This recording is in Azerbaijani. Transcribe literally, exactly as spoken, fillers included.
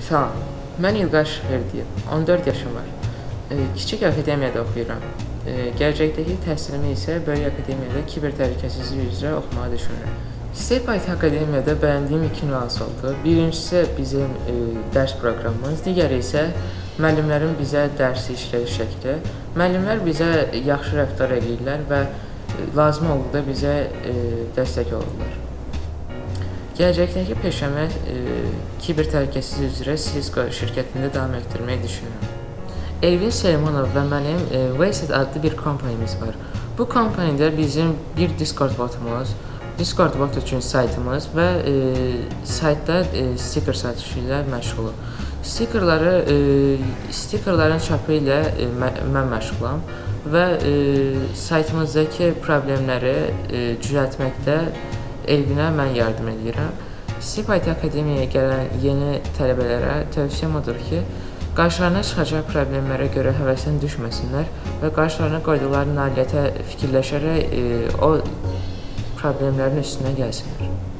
Salam, mən İlqar Verdiyev, on dörd yaşım var. E, Kiçik akademiyada oxuyuram. E, Gələcəkdəki təhsilimi isə böyük akademiyada kiber təhlükəsizlik üzrə oxumağı düşünürəm. SafeIT Akademiyada bəyəndiyim iki nüans oldu. Birincisi bizim e, dərs proqramımız, digəri isə müəllimlərin bizə dərsi işlədiyi şəkli. Müəllimlər bizə yaxşı rəftar edirlər və lazım olduqda bizə e, dəstək olurlar. Gələcəkdəki peşəmə e, kiber təhlükəsizlik üzrə Cisco şirkətində davam etdirməyi düşünürəm. Elvin Seymonov və mənim e, Wasted adlı bir kompaniyamiz var. Bu kompaniyada bizim bir Discord botumuz, Discord bot üçün saytımız və e, saytda e, sticker satışı ilə məşğuluq. Stickerları, e, stickerların çapı ilə e, mən məşğulam və e, saytımızdakı problemləri e, düzəltməkdə Elvinə mən yardım edirəm. SafeIT Akademiyaya gələn yeni tələbələrə tövsiyəm odur ki, qarşılarına çıxacaq problemlərə görə həvəsdən düşməsinlər və qarşılarına qoyduqları nailiyyətə fikirləşərək e, o problemlərin üstünə gəlsinlər.